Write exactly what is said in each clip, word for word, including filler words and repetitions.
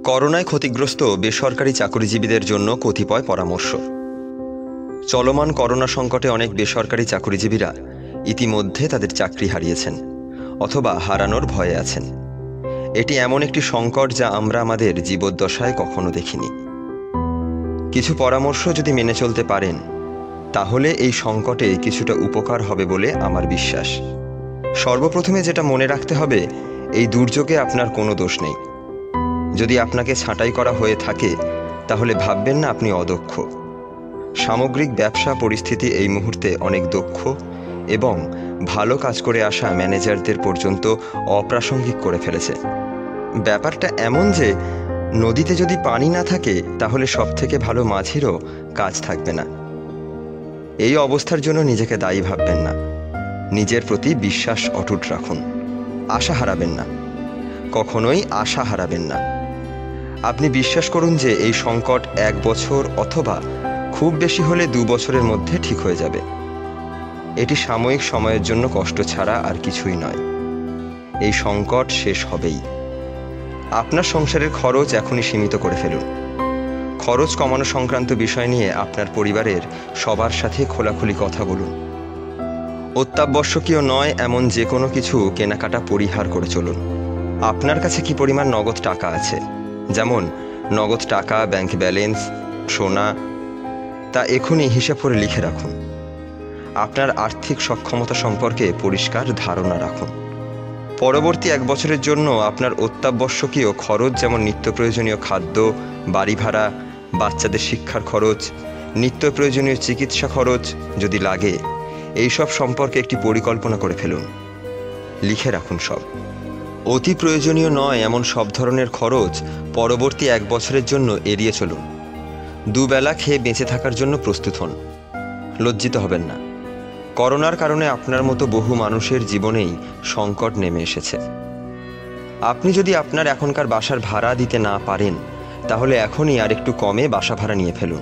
করোনায় ক্ষতিগ্রস্ত বেসরকারি চাকরিজীবীদের জন্য কতিপয় পরামর্শ। চলমান করোনা সংকটে অনেক বেসরকারি চাকরিজীবীরা ইতিমধ্যে তাদের চাকরি হারিয়েছেন অথবা হারানোর ভয়ে আছেন। এটি এমন একটি সংকট যা আমরা আমাদের জীবদ্দশায় কখনো দেখিনি। কিছু পরামর্শ যদি মেনে চলতে পারেন তাহলে এই সংকটে কিছুটা উপকার হবে বলে আমার বিশ্বাস। সর্বপ্রথমে যেটা মনে রাখতে হবে, এই দুর্যোগে আপনার কোনো দোষ নেই। যদি আপনাকে ছাঁটাই করা হয়ে থাকে তাহলে ভাববেন না আপনি অদক্ষ। সামগ্রিক ব্যবসা পরিস্থিতি এই মুহূর্তে অনেক দক্ষ এবং ভালো কাজ করে আসা ম্যানেজারদের পর্যন্ত অপ্রাসঙ্গিক করে ফেলেছে। ব্যাপারটা এমন যে নদীতে যদি পানি না থাকে তাহলে সবথেকে ভালো মাঝিরও কাজ থাকবে না। এই অবস্থার জন্য নিজেকে দায়ী ভাববেন না। নিজের প্রতি বিশ্বাস অটুট রাখুন। আশা হারাবেন না, কখনোই আশা হারাবেন না। আপনি বিশ্বাস করুন যে এই সংকট এক বছর অথবা খুব বেশি হলে দু বছরের মধ্যে ঠিক হয়ে যাবে। এটি সাময়িক সময়ের জন্য কষ্ট ছাড়া আর কিছুই নয়। এই সংকট শেষ হবেই। আপনার সংসারের খরচ এখনই সীমিত করে ফেলুন। খরচ কমানো সংক্রান্ত বিষয় নিয়ে আপনার পরিবারের সবার সাথে খোলাখুলি কথা বলুন। অত্যাবশ্যকীয় নয় এমন যে কোনো কিছু কেনাকাটা পরিহার করে চলুন। আপনার কাছে কি পরিমাণ নগদ টাকা আছে, যেমন নগদ টাকা, ব্যাংক ব্যালেন্স, সোনা, তা এখনই হিসাব করে লিখে রাখুন। আপনার আর্থিক সক্ষমতা সম্পর্কে পরিষ্কার ধারণা রাখুন। পরবর্তী এক বছরের জন্য আপনার অত্যাবশ্যকীয় খরচ, যেমন নিত্য প্রয়োজনীয় খাদ্য, বাড়ি ভাড়া, বাচ্চাদের শিক্ষার খরচ, নিত্য প্রয়োজনীয় চিকিৎসা খরচ যদি লাগে, এইসব সম্পর্কে একটি পরিকল্পনা করে ফেলুন। লিখে রাখুন সব। অতি প্রয়োজনীয় নয় এমন সব ধরনের খরচ পরবর্তী এক বছরের জন্য এড়িয়ে চলুন। দুবেলা খেয়ে বেঁচে থাকার জন্য প্রস্তুত হন। লজ্জিত হবেন না। করোনার কারণে আপনার মতো বহু মানুষের জীবনেই সংকট নেমে এসেছে। আপনি যদি আপনার এখনকার বাসার ভাড়া দিতে না পারেন তাহলে এখনই আর একটু কমে বাসা ভাড়া নিয়ে ফেলুন।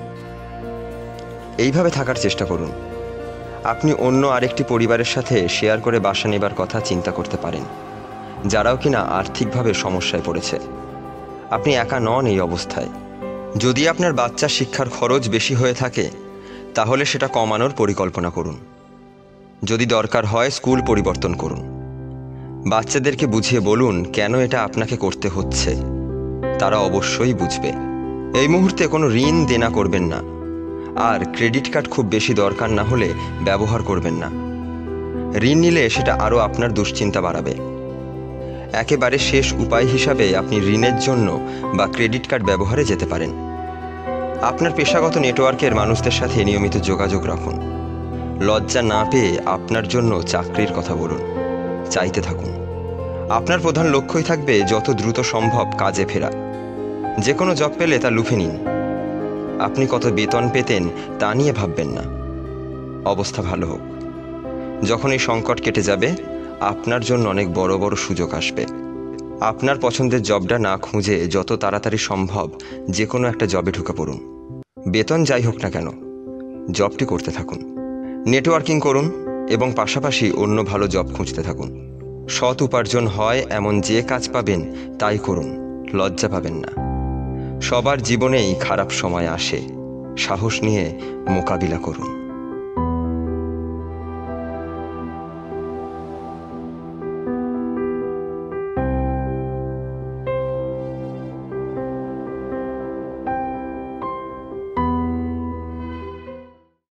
এইভাবে থাকার চেষ্টা করুন। আপনি অন্য আরেকটি পরিবারের সাথে শেয়ার করে বাসা নেবার কথা চিন্তা করতে পারেন, যারাও কিনা আর্থিকভাবে সমস্যায় পড়েছে। আপনি একা নন এই অবস্থায়। যদি আপনার বাচ্চার শিক্ষার খরচ বেশি হয়ে থাকে তাহলে সেটা কমানোর পরিকল্পনা করুন। যদি দরকার হয় স্কুল পরিবর্তন করুন। বাচ্চাদেরকে বুঝিয়ে বলুন কেন এটা আপনাকে করতে হচ্ছে। তারা অবশ্যই বুঝবে। এই মুহূর্তে কোনো ঋণ দেনা করবেন না, আর ক্রেডিট কার্ড খুব বেশি দরকার না হলে ব্যবহার করবেন না। ঋণ নিলে সেটা আরও আপনার দুশ্চিন্তা বাড়াবে। একেবারে শেষ উপায় হিসাবে আপনি ঋণের জন্য বা ক্রেডিট কার্ড ব্যবহারে যেতে পারেন। আপনার পেশাগত নেটওয়ার্কের মানুষদের সাথে নিয়মিত যোগাযোগ রাখুন। লজ্জা না পেয়ে আপনার জন্য চাকরির কথা বলুন। চাইতে থাকুন। আপনার প্রধান লক্ষ্যই থাকবে যত দ্রুত সম্ভব কাজে ফেরা। যে কোনো জব পেলে তা লুফে নিন। আপনি কত বেতন পেতেন তা নিয়ে ভাববেন না। অবস্থা ভালো হোক। যখন এই সংকট কেটে যাবে আপনার জন্য অনেক বড় বড় সুযোগ আসবে। আপনার পছন্দের জবটা না খুঁজে যত তাড়াতাড়ি সম্ভব যে কোনো একটা জবে ঢুকে পড়ুন। বেতন যাই হোক না কেন, জবটি করতে থাকুন। নেটওয়ার্কিং করুন এবং পাশাপাশি অন্য ভালো জব খুঁজতে থাকুন। সৎ উপার্জন হয় এমন যে কাজ পাবেন তাই করুন। লজ্জা পাবেন না। সবার জীবনেই খারাপ সময় আসে। সাহস নিয়ে মোকাবিলা করুন।